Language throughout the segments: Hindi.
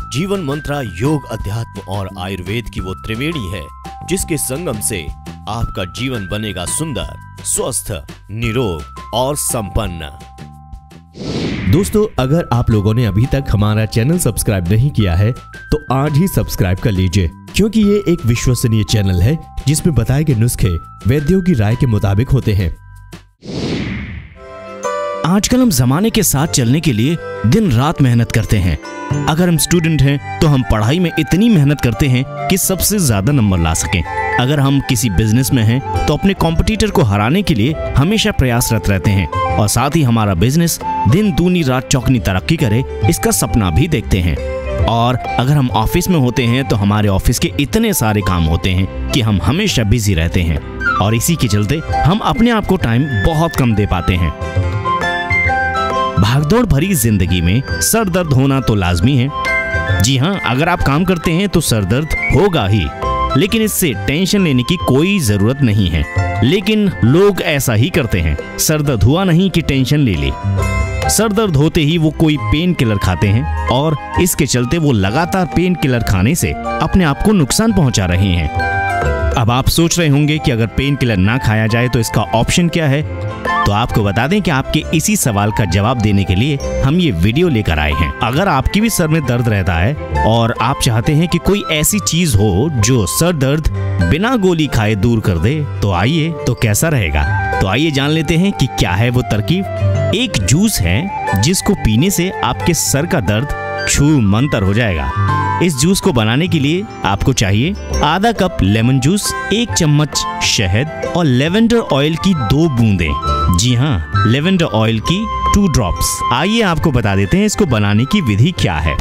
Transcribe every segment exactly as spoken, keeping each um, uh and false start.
जीवन मंत्रा योग, अध्यात्म और आयुर्वेद की वो त्रिवेणी है जिसके संगम से आपका जीवन बनेगा सुंदर, स्वस्थ, निरोग और संपन्न। दोस्तों, अगर आप लोगों ने अभी तक हमारा चैनल सब्सक्राइब नहीं किया है तो आज ही सब्सक्राइब कर लीजिए, क्योंकि ये एक विश्वसनीय चैनल है जिसमें बताए गए नुस्खे वैद्यों की राय के मुताबिक होते हैं। आजकल हम जमाने के साथ चलने के लिए दिन रात मेहनत करते हैं। अगर हम स्टूडेंट हैं तो हम पढ़ाई में इतनी मेहनत करते हैं कि सबसे ज्यादा नंबर ला सकें। अगर हम किसी बिजनेस में हैं तो अपने कॉम्पिटिटर को हराने के लिए हमेशा प्रयासरत रहते हैं और साथ ही हमारा बिजनेस दिन दूनी रात चौगनी तरक्की करे, इसका सपना भी देखते हैं। और अगर हम ऑफिस में होते हैं तो हमारे ऑफिस के इतने सारे काम होते हैं कि हम हमेशा बिजी रहते हैं और इसी के चलते हम अपने आप को टाइम बहुत कम दे पाते हैं। भागदौड़ भरी जिंदगी में सर दर्द होना तो लाजमी है। जी हाँ, अगर आप काम करते हैं तो सर दर्द होगा ही, लेकिन इससे टेंशन लेने की कोई जरूरत नहीं है। लेकिन लोग ऐसा ही करते हैं, सर दर्द हुआ नहीं कि टेंशन ले ले। सर दर्द होते ही वो कोई पेन किलर खाते हैं और इसके चलते वो लगातार पेन किलर खाने से अपने आप को नुकसान पहुंचा रहे हैं। अब आप सोच रहे होंगे कि अगर पेन किलर ना खाया जाए तो इसका ऑप्शन क्या है, तो आपको बता दें कि आपके इसी सवाल का जवाब देने के लिए हम ये वीडियो लेकर आए हैं। अगर आपकी भी सर में दर्द रहता है और आप चाहते हैं कि कोई ऐसी चीज हो जो सर दर्द बिना गोली खाए दूर कर दे, तो आइए, तो कैसा रहेगा। तो आइए जान लेते हैं कि क्या है वो तरकीब। एक जूस है जिसको पीने से आपके सर का दर्द छू मंतर हो जाएगा। इस जूस को बनाने के लिए आपको चाहिए आधा कप लेमन जूस, एक चम्मच शहद और लेवेंडर ऑयल की दो बूंदें। जी हाँ, लेवेंडर ऑयल की टू ड्रॉप्स। आइए आपको बता देते हैं इसको बनाने की विधि क्या है।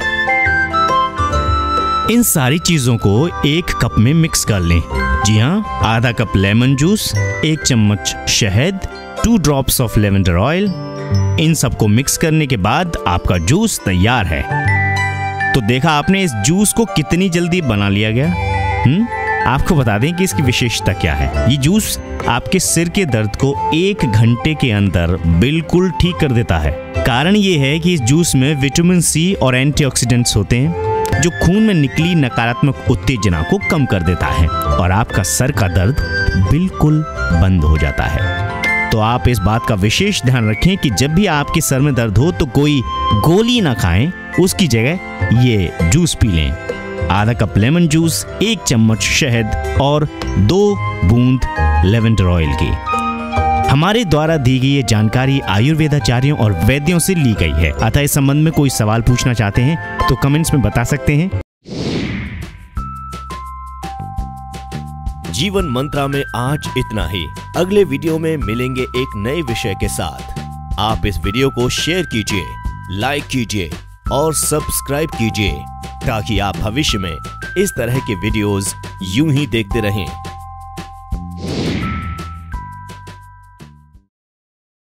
इन सारी चीजों को एक कप में मिक्स कर लें। जी हाँ, आधा कप लेमन जूस, एक चम्मच शहद, two drops of lavender oil. इन सबको मिक्स करने के बाद आपका जूस तैयार है। तो देखा आपने इस जूस को कितनी जल्दी बना लिया गया। हम्म आपको बता दें कि इसकी विशेषता क्या है। ये जूस आपके सिर के दर्द को एक घंटे के अंदर बिल्कुल ठीक कर देता है। कारण ये है कि इस जूस में विटामिन सी और एंटीऑक्सीडेंट्स होते हैं जो खून में निकली नकारात्मक उत्तेजना को कम कर देता है और आपका सर का दर्द बिल्कुल बंद हो जाता है। तो आप इस बात का विशेष ध्यान रखें कि जब भी आपके सर में दर्द हो तो कोई गोली ना खाएं, उसकी जगह ये जूस पी लें। आधा कप लेमन जूस, एक चम्मच शहद और दो बूंद लेवेंडर ऑयल की। हमारे द्वारा दी गई ये जानकारी आयुर्वेदाचार्यों और वैद्यों से ली गई है, अतः इस संबंध में कोई सवाल पूछना चाहते हैं तो कमेंट्स में बता सकते हैं। जीवन मंत्रा में आज इतना ही। अगले वीडियो में मिलेंगे एक नए विषय के साथ। आप इस वीडियो को शेयर कीजिए, लाइक कीजिए और सब्सक्राइब कीजिए ताकि आप भविष्य में इस तरह के वीडियोस यूं ही देखते रहें।